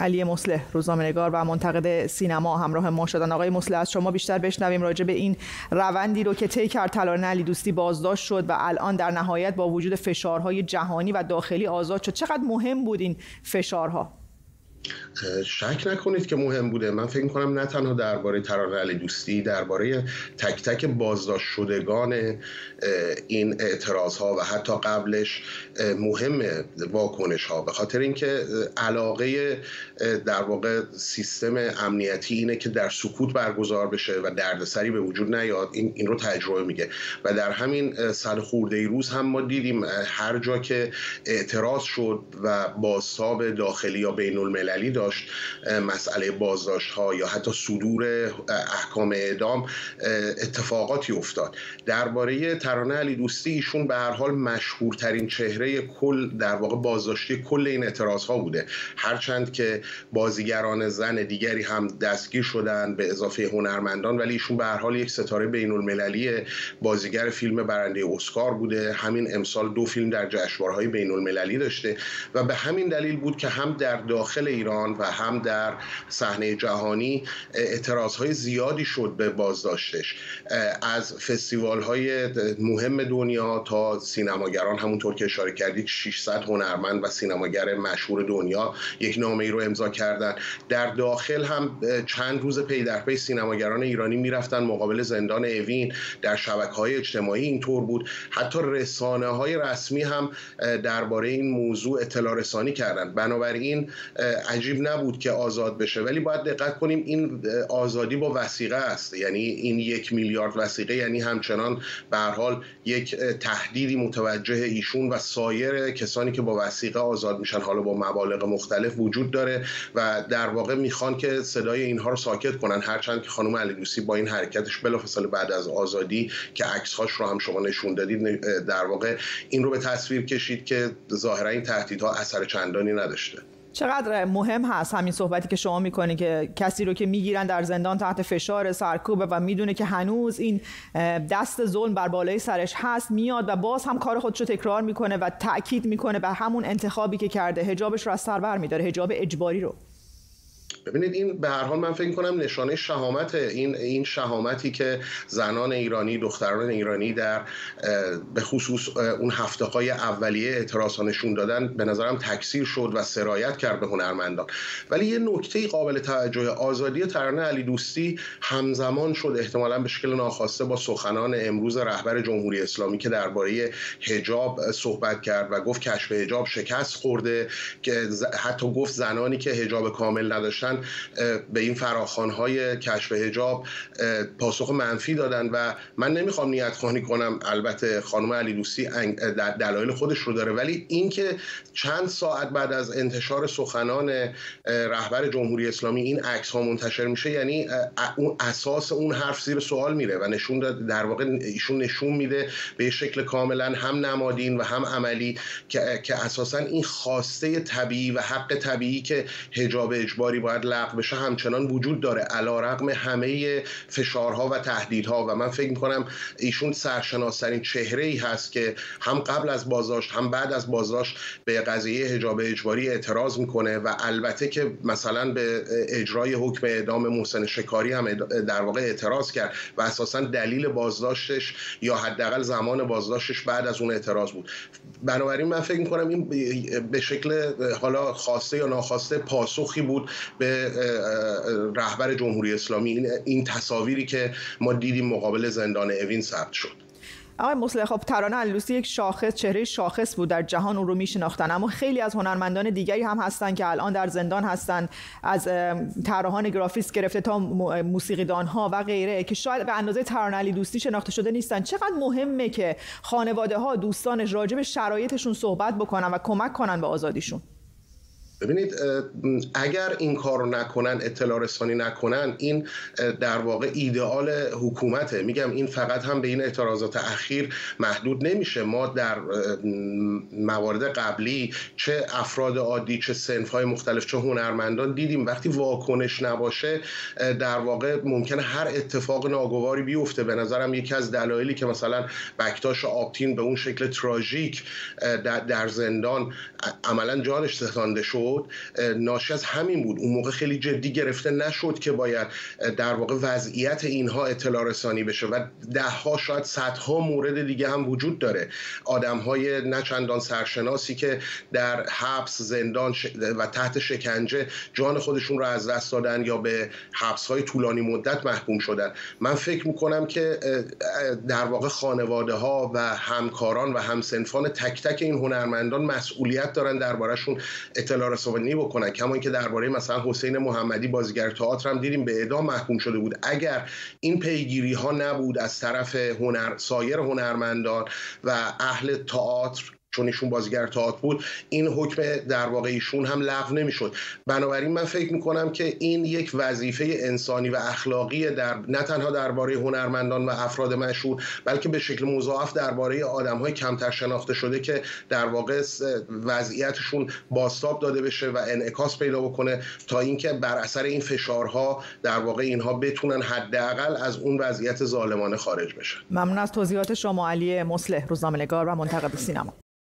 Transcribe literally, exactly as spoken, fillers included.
علی مصلح، روزنامه‌نگار و منتقد سینما همراه ما شدن. آقای مصلح، از شما بیشتر بشنویم راجع به این روندی رو که طی کرد ترانه علی دوستی بازداشت شد و الان در نهایت با وجود فشارهای جهانی و داخلی آزاد شد. چقدر مهم بود این فشارها؟ شک نکنید که مهم بوده. من فکر می‌کنم نه تنها درباره ترانه علی دوستی، درباره تک تک بازداشت شدگان این اعتراض‌ها و حتی قبلش مهم واکنش‌ها، به خاطر اینکه علاقه در واقع سیستم امنیتی اینه که در سکوت برگزار بشه و دردسری به وجود نیاد. این این رو تجربه میگه و در همین صد خورده روز هم ما دیدیم هر جا که اعتراض شد و بازتاب داخلی یا بین‌المللی داشت مسئله بازداشت‌ها یا حتی صدور احکام اعدام، اتفاقاتی افتاد. درباره ترانه علی دوستی، ایشون به هر حال مشهورترین چهره کل در واقع بازداشتی کل این اعتراض‌ها بوده، هرچند که بازیگران زن دیگری هم دستگیر شدن به اضافه هنرمندان، ولی ایشون به هر حال یک ستاره بین‌المللی، بازیگر فیلم برنده اسکار بوده. همین امسال دو فیلم در جشنواره‌های بین‌المللی داشته و به همین دلیل بود که هم در داخل ایران و هم در صحنه جهانی اعتراض‌های زیادی شد به بازداشتش، از فستیوال‌های مهم دنیا تا سینماگران. همونطور که اشاره کردید ششصد هنرمند و سینماگر مشهور دنیا یک نامه‌ای رو امضا کردن. در داخل هم چند روز پی در پی سینماگران ایرانی میرفتن مقابل زندان اوین. در شبکه‌های اجتماعی اینطور بود، حتی رسانه‌های رسمی هم درباره این موضوع اطلاع رسانی کردن. بنابراین عجیب نبود که آزاد بشه، ولی باید دقت کنیم این آزادی با وثیقه است، یعنی این یک میلیارد وثیقه یعنی همچنان به هر حال یک تهدیدی متوجه ایشون و سایر کسانی که با وثیقه آزاد میشن، حالا با مبالغ مختلف وجود داره و در واقع میخوان که صدای اینها رو ساکت کنن، هرچند که خانم علی دوستی با این حرکتش بلافاصله بعد از آزادی که عکس‌هاش رو هم شما نشون دادید در واقع این رو به تصویر کشید که ظاهرا این تهدیدها اثر چندانی نداشته. چقدر مهم هست همین صحبتی که شما میکنی که کسی رو که میگیرن در زندان تحت فشار سرکوبه و میدونه که هنوز این دست ظلم بر بالای سرش هست، میاد و باز هم کار خودش رو تکرار میکنه و تأکید میکنه بر همون انتخابی که کرده، حجابش رو از سر بر میداره، حجاب اجباری رو. ببینید این به هر حال من فکر کنم نشانه شهامت، این این شهامتی که زنان ایرانی، دختران ایرانی در به خصوص اون هفته‌های اولیه اعتراض نشون دادن، به نظرم تکثیر شد و سرایت کرد به هنرمندان. ولی یه نکته قابل توجه، آزادی ترانه علی دوستی همزمان شد احتمالاً به شکل ناخواسته با سخنان امروز رهبر جمهوری اسلامی که درباره حجاب صحبت کرد و گفت کشف حجاب شکست خورده، که حتی گفت زنانی که حجاب کامل نداشتن به این فراخوان‌های کشف حجاب پاسخ منفی دادن. و من نمیخوام نیت خوانی کنم، البته خانم علی دوستی دلایل خودش رو داره، ولی اینکه چند ساعت بعد از انتشار سخنان رهبر جمهوری اسلامی این عکس‌ها منتشر میشه، یعنی اون اساس اون حرف زیر سوال میره و نشون داد در واقع ایشون نشون میده به شکل کاملا هم نمادین و هم عملی که که اساسا این خواسته طبیعی و حق طبیعی که حجاب اجباری باید لغو بشه همچنان وجود داره علیرغم همه فشارها و تهدیدها. و من فکر می‌کنم ایشون سرشناس‌ترین چهره‌ای هست که هم قبل از بازداشت هم بعد از بازداشت به قضیه حجاب اجباری اعتراض میکنه و البته که مثلا به اجرای حکم اعدام محسن شکاری هم در واقع اعتراض کرد و اساساً دلیل بازداشتش یا حداقل زمان بازداشتش بعد از اون اعتراض بود. بنابراین من فکر می‌کنم این به شکل حالا خواسته یا ناخواسته پاسخی بود به رهبر جمهوری اسلامی، این, این تصاویری که ما دیدیم مقابل زندان اوین ثبت شد. آقای مصلح، خب ترانه علی دوستی یک شاخص، چهره شاخص بود، در جهان اون رو میشناختن، اما خیلی از هنرمندان دیگری هم هستن که الان در زندان هستن، از طراحان گرافیک گرفته تا موسیقیدان ها و غیره که شاید به اندازه ترانه علی دوستی شناخته شده نیستن. چقدر مهمه که خانواده ها، دوستانش راجع به شرایطشون صحبت بکنن و کمک کنن به آزادیشون؟ ببینید اگر این کار رو نکنن، اطلاع رسانی نکنن، این در واقع ایدئال حکومته. میگم این فقط هم به این اعتراضات اخیر محدود نمیشه. ما در موارد قبلی چه افراد عادی، چه صنف‌های مختلف، چه هنرمندان دیدیم وقتی واکنش نباشه در واقع ممکنه هر اتفاق ناگواری بیفته. به نظرم یکی از دلایلی که مثلا بکتاش آبتین به اون شکل تراژیک در زندان عملا جانش ستانده شد شد ناشی از همین بود. اون موقع خیلی جدی گرفته نشد که باید در واقع وضعیت اینها اطلاع رسانی بشه و ده ها شاید صدها مورد دیگه هم وجود داره. آدم های نه چندان سرشناسی که در حبس، زندان و تحت شکنجه جان خودشون رو از دست دادن یا به حبس های طولانی مدت محکوم شدن. من فکر میکنم که در واقع خانواده ها و همکاران و همسنفان تک تک این هنرمندان مسئولیت دارن دربارهشون اطلاع رسانی بکنن. کما اینکه درباره مثلا حسین محمدی بازیگر تئاتر هم دیدیم به اعدام محکوم شده بود. اگر این پیگیری ها نبود از طرف هنر سایر هنرمندان و اهل تئاتر، چون ایشون بازیگر تئاتر بود، این حکم در واقع ایشون هم لغو نمیشد. بنابراین من فکر میکنم که این یک وظیفه انسانی و اخلاقی در نه تنها درباره هنرمندان و افراد مشهور، بلکه به شکل مضاعف درباره آدم‌های کمتر شناخته شده که در واقع وضعیتشون بازتاب داده بشه و انعکاس پیدا بکنه تا اینکه بر اثر این فشارها در واقع اینها بتونن حداقل از اون وضعیت ظالمانه خارج بشن. ممنون از توضیحات شما علی مصلح، روزنامه‌نگار و منتقد سینما.